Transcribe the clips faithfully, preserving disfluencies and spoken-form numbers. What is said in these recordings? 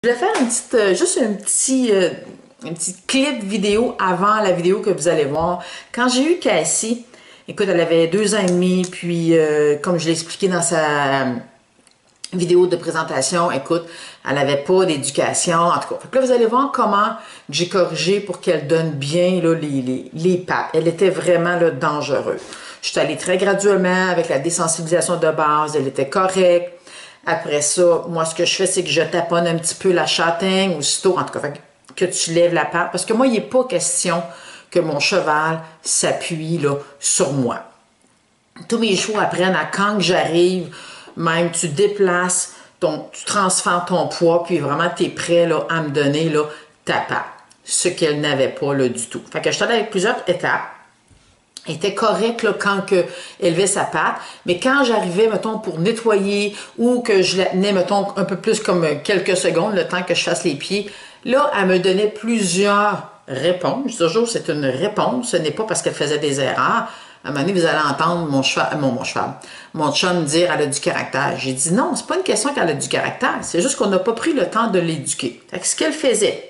Je vais faire une petite, euh, juste un petit, euh, un petit clip vidéo avant la vidéo que vous allez voir. Quand j'ai eu Cassie, écoute, elle avait deux ans et demi, puis euh, comme je l'ai expliqué dans sa vidéo de présentation, écoute, elle n'avait pas d'éducation, en tout cas. Fait que là, vous allez voir comment j'ai corrigé pour qu'elle donne bien là, les, les, les pattes. Elle était vraiment là, dangereuse. Je suis allée très graduellement avec la désensibilisation de base, elle était correcte. Après ça, moi, ce que je fais, c'est que je taponne un petit peu la châtaigne, aussitôt, en tout cas, fait que tu lèves la patte. Parce que moi, il n'est pas question que mon cheval s'appuie là, sur moi. Tous mes chevaux apprennent à quand que j'arrive, même tu déplaces, ton, tu transfères ton poids, puis vraiment, tu es prêt là, à me donner là, ta patte. Ce qu'elle n'avait pas là, du tout. Fait que je suis allée avec plusieurs étapes. Elle était correcte là, quand que elle levait sa patte, mais quand j'arrivais, mettons, pour nettoyer ou que je la tenais, mettons, un peu plus comme quelques secondes, le temps que je fasse les pieds, là, elle me donnait plusieurs réponses. Je dis toujours, c'est une réponse, ce n'est pas parce qu'elle faisait des erreurs. À un moment donné, vous allez entendre mon cheval, mon, mon cheval, mon chum me dire, elle a du caractère. J'ai dit, non, c'est pas une question qu'elle a du caractère, c'est juste qu'on n'a pas pris le temps de l'éduquer. Fait que ce qu'elle faisait,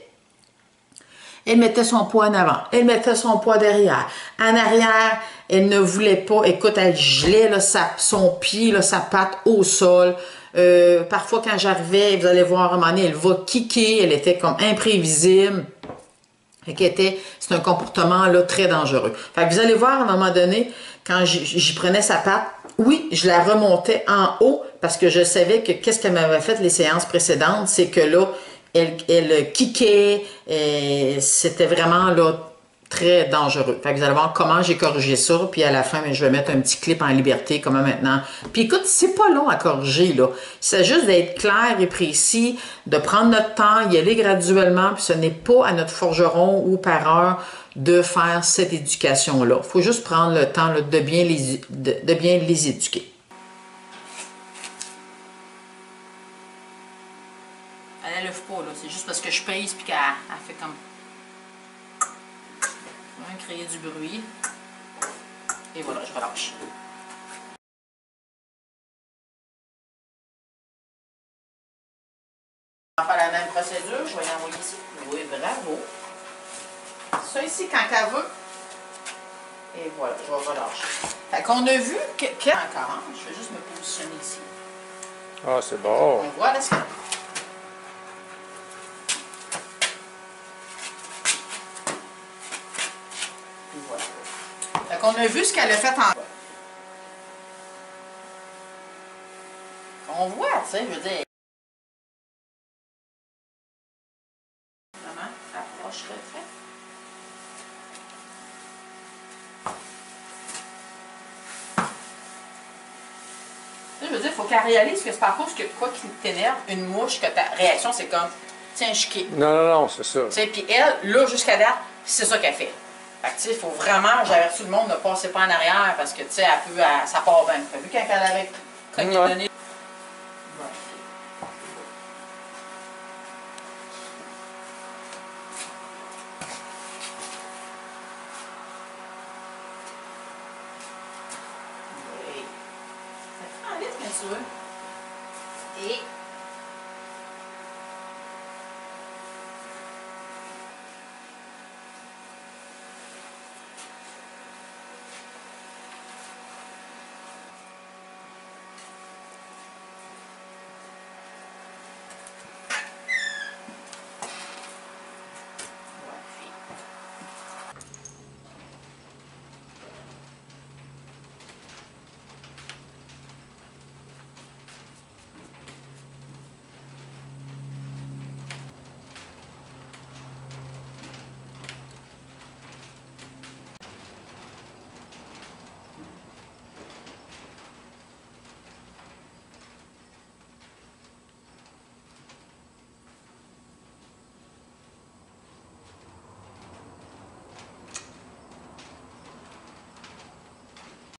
elle mettait son poids en avant, elle mettait son poids derrière. En arrière, elle ne voulait pas, écoute, elle gelait là, sa, son pied, là, sa patte au sol. Euh, parfois, quand j'arrivais, vous allez voir, à un moment donné, elle va kicker, elle était comme imprévisible. Fait qu'elle était, c'est un comportement là, très dangereux. Fait que vous allez voir, à un moment donné, quand j'y prenais sa patte, oui, je la remontais en haut parce que je savais que qu'est-ce qu'elle m'avait fait les séances précédentes, c'est que là, elle, elle kickait, c'était vraiment là, très dangereux. Fait que vous allez voir comment j'ai corrigé ça, puis à la fin, je vais mettre un petit clip en liberté, comme maintenant. Puis écoute, c'est pas long à corriger, là. C'est juste d'être clair et précis, de prendre notre temps, y aller graduellement, puis ce n'est pas à notre forgeron ou par heure de faire cette éducation-là. Il faut juste prendre le temps là, de, bien les, de, de bien les éduquer. Elle ne lève pas, là. C'est juste parce que je pèse puis qu'elle fait comme... créer du bruit. Et voilà, je relâche. On va faire la même procédure. Je vais l'envoyer ici. Oui, bravo. Ça ici, quand elle veut. Et voilà, je vais relâcher. Fait qu'on a vu que... que... Encore, je vais juste me positionner ici. Ah, c'est bon. On voit, là, ce qu'elle... On a vu ce qu'elle a fait en... On voit, tu sais, je veux dire... Maman, approche, refait. Je veux dire, il faut qu'elle réalise que c'est pas à cause que quoi qui t'énerve, une mouche, que ta réaction, c'est comme... Tiens, je quitte. Non, non, non, c'est ça. Tu sais, puis elle, là, jusqu'à date, c'est ça qu'elle fait. Fait que, tu sais, il faut vraiment, j'avertis tout le monde, ne passer pas en arrière parce que, tu sais, elle peut, elle, ça part bien. Tu as vu quand elle avait cogné ouais. donné? Oui. Ça te prend vite, mais tu veux.